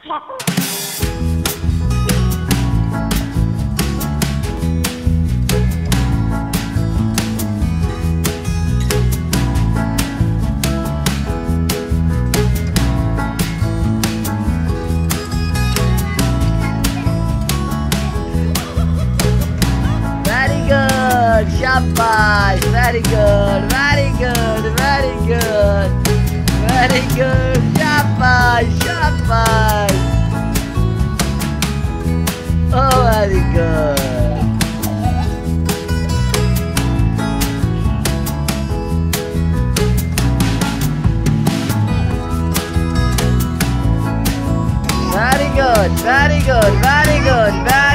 Shabash, very good, very good, very good, very good, shabash, shabash. Oh, very good. Very good, very good, very good, very